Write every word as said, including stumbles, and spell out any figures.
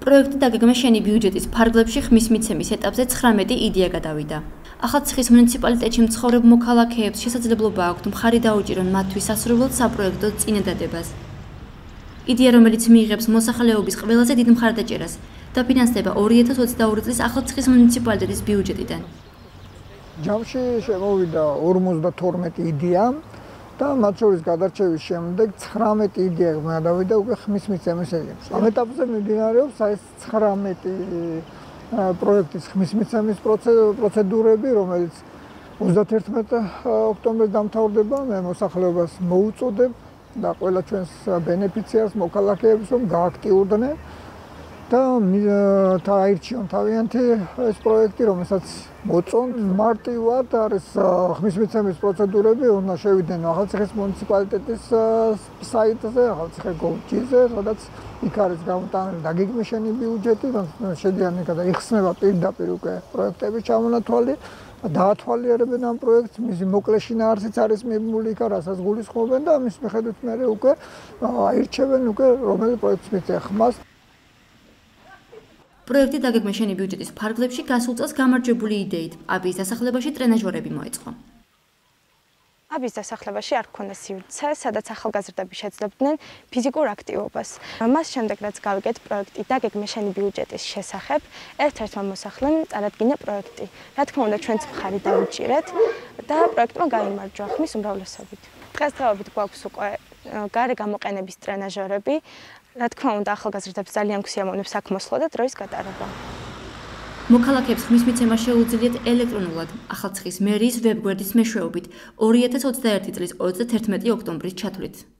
პროექტი დაგეგმა შენი ბიუჯეტის ფარგლებში ხმის მიცემის ეტაპზე ცხრამეტი იდეა გადავიდა. ახალციხის მუნიციპალიტეტში მცხოვრებ მოქალაქეებს შესაძლებლობა აქვთ მხარი დაუჭირონ მათთვის სასურველად საპროექტო წინადადებას. იდეა, რომელიც მიიღებს მოსახლეობის ყველაზე დიდ მხარდაჭერას, დაფინანსდება ორი ათას ოცდაორი წლის ახალციხის მუნიციპალიტეტის ბიუჯეტიდან. ჯამში შემოვიდა ორმოცდათორმეტი იდეა და მათ შორის გადარჩევის შემდეგ ცხრამეტი იდეა გადავიდა უკვე ხმის მიცემის ეტაპზე. ამ ეტაპზე მიმდინარეობს ეს ცხრამეტი პროექტის ხმის მიცემის პროცედურები, რომელიც ოცდაათერთმეტი ოქტომბერს დამთავრდება. მე მოსახლეობას მოუწოდებ და ყველა ჩვენს ბენეფიციარს, მოქალაქეებს, რომ გააქტიურდნენ და აირჩიონ თავიანთი ეს პროექტი, რომელსაც მოწონთ. მარტივად არის ხმის მიცემის პროცედურები, უნდა შევიდნენ ახალციხის მუნიციპალიტეტის საიტზე, ახალციხე.gov.gz-ზე, სადაც იქ არის გამოტანილი დაგეგმვის შენი ბიუჯეტი, შედიან იქ და იხსნება პირდაპირ უკვე პროექტების ჩამონათვალი, დაათვალიერებენ ამ პროექტს, მისი მოკლე შინაარსიც არის მიბმული იქ, რასაც გულისხმობენ და ამის მიხედვით მერე უკვე აირჩევენ უკვე რომელი პროექტს მიცემენ ხმას. პროექტი დაგეგმა შენი ბიუჯეტის ფარგლებში გასულ წელს გამარჯვებული იდეით. აბის დასახლებაში ტრენაჟორები მოეწყო. აბის დასახლებაში არ გქონდა სივრცე, სადაც ახალგაზრდები შეძლებდნენ ფიზიკურ აქტივობას. მას შემდეგ რაც გავიგეთ პროექტი დაგეგმა შენი ბიუჯეტის შესახებ, ერთ-ერთმა მოსახლემ წარადგინა პროექტი. რა თქმა უნდა, ჩვენც მხარი დავუჭირეთ და პროექტმა გაიმარჯვა ხმის უმრავლესობით. დღესდღეობით გვაქვს უკვე გარე გამოყენების ტრენაჟორები. რა თქმა უნდა, ახალგაზრდებს ძალიან გვსიამოვნებს აქ მოსვლა და დროის გატარება. მოქალაქეებს ხმის მიცემა შეუძლიათ ელექტრონულად, ახალციხის მერიის ვებგვერდის მეშვეობით ორი ათას ოცდაერთი წლის ოცდათერთმეტი ოქტომბრის ჩათვლით.